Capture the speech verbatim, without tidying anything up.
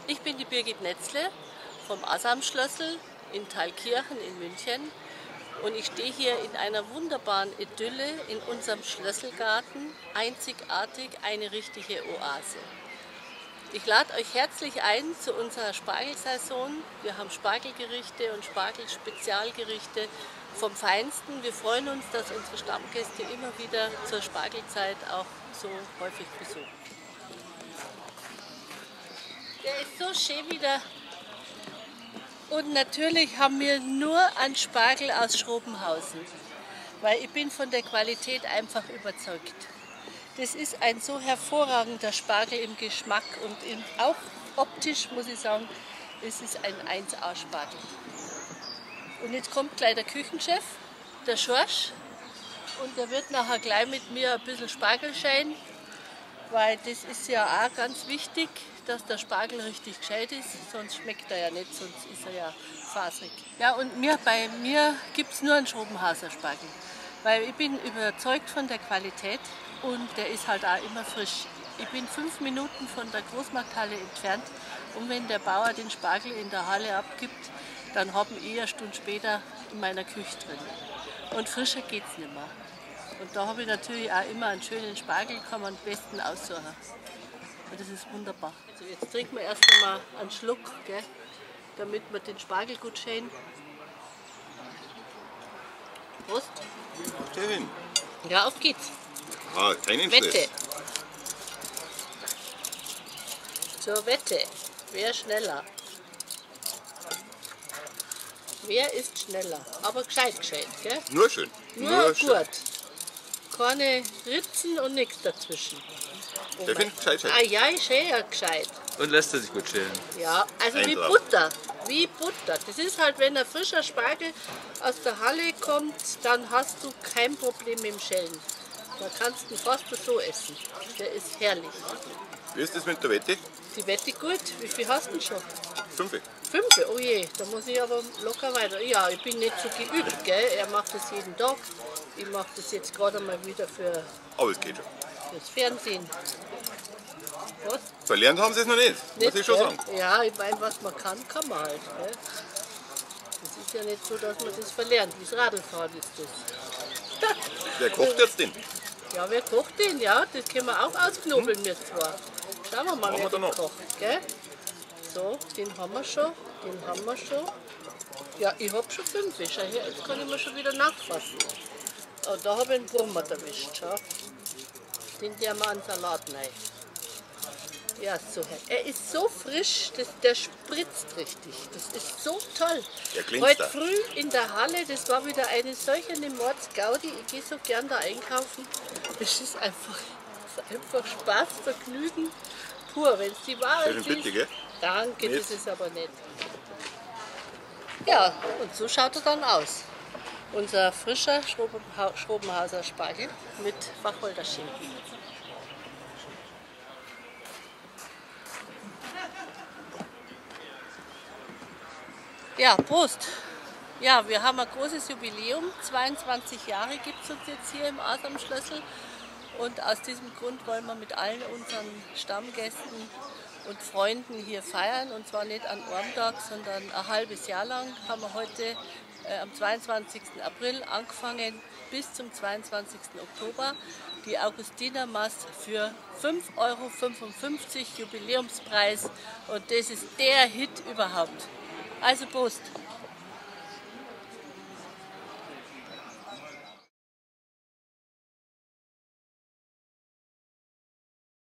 Ich bin die Birgit Netzle vom Asam-Schlössl in Thalkirchen in München und ich stehe hier in einer wunderbaren Idylle in unserem Schlösselgarten, einzigartig, eine richtige Oase. Ich lade euch herzlich ein zu unserer Spargelsaison. Wir haben Spargelgerichte und Spargelspezialgerichte vom Feinsten. Wir freuen uns, dass unsere Stammgäste immer wieder zur Spargelzeit auch so häufig besuchen. Der ist so schön wieder. Und natürlich haben wir nur einen Spargel aus Schrobenhausen, weil ich bin von der Qualität einfach überzeugt. Das ist ein so hervorragender Spargel im Geschmack und im, auch optisch, muss ich sagen, es ist ein eins A Spargel. Und jetzt kommt gleich der Küchenchef, der Schorsch, und der wird nachher gleich mit mir ein bisschen Spargel schälen, weil das ist ja auch ganz wichtig, dass der Spargel richtig gescheit ist, sonst schmeckt er ja nicht, sonst ist er ja faserig. Ja, und mir, bei mir gibt es nur einen Schrobenhauser Spargel, weil ich bin überzeugt von der Qualität und der ist halt auch immer frisch. Ich bin fünf Minuten von der Großmarkthalle entfernt und wenn der Bauer den Spargel in der Halle abgibt, dann haben ich eine Stunde später in meiner Küche drin. Und frischer geht es nicht mehr. Und da habe ich natürlich auch immer einen schönen Spargel, kann man am besten aussuchen. Und das ist wunderbar. Also jetzt trinken wir erst einmal einen Schluck, gell, damit wir den Spargel gut schälen. Prost. Kevin. Ja, auf geht's. Ah, keinen Wette. Stress. Zur Wette. Wer schneller? Wer ist schneller? Aber gescheit, gescheit, gell? Nur schön. Nur, Nur gut. schön. Keine Ritzen und nichts dazwischen. Oh Der findet gescheit. Ah ja, ich schäle ja gescheit. Und lässt er sich gut schälen. Ja, also Ein wie Traum. Butter. Wie Butter. Das ist halt, wenn ein frischer Spargel aus der Halle kommt, dann hast du kein Problem mit dem Schälen. Da kannst du fast so essen. Der ist herrlich. Wie ist das mit der Wette? Die Wette gut. Wie viel hast du denn schon? Fünf. Fünf? Oh je, da muss ich aber locker weiter. Ja, ich bin nicht so geübt, gell? Er macht das jeden Tag. Ich mache das jetzt gerade mal wieder für Aber es geht schon. das Fernsehen. Was? Verlernt haben sie es noch nicht, muss Nicht, ich schon gell? sagen. Ja, ich meine, was man kann, kann man halt. Gell? Das ist ja nicht so, dass man das verlernt. Wie das Radlfahren ist das. Wer kocht jetzt den? Ja, wer kocht den? Ja, das können wir auch ausknobeln, mir zwar. Schauen wir mal, Machen wer wir den dann noch. kocht. Gell? So, den haben wir schon. Den haben wir schon. Ja, ich habe schon fünf. Schau her, jetzt kann ich mir schon wieder nachfassen. Oh, da habe ich einen Wurm erwischt. Schau. Den der mal an Salat rein. Ja, so. Er ist so frisch, das, der spritzt richtig. Das ist so toll. Der glänzt Heute da. früh in der Halle, das war wieder eine solche Mordsgaudi. Ich gehe so gern da einkaufen. Das ist einfach, das ist einfach Spaß, Vergnügen pur. Wenn es die Wahrheit Schön ist. bitte, gell? Danke, Nicht? das ist aber nett. Ja, und so schaut er dann aus. Unser frischer Schrobenhau- Schrobenhauser Spargel mit Wacholderschinken. Ja, Prost! Ja, wir haben ein großes Jubiläum. zweiundzwanzig Jahre gibt es uns jetzt hier im Asam-Schlössl. Und aus diesem Grund wollen wir mit allen unseren Stammgästen und Freunden hier feiern. Und zwar nicht an einem Tag, sondern ein halbes Jahr lang haben wir heute äh, am zweiundzwanzigsten April angefangen bis zum zweiundzwanzigsten Oktober die Augustinermast für fünf Euro fünfundfünfzig Jubiläumspreis. Und das ist der Hit überhaupt. Also Prost!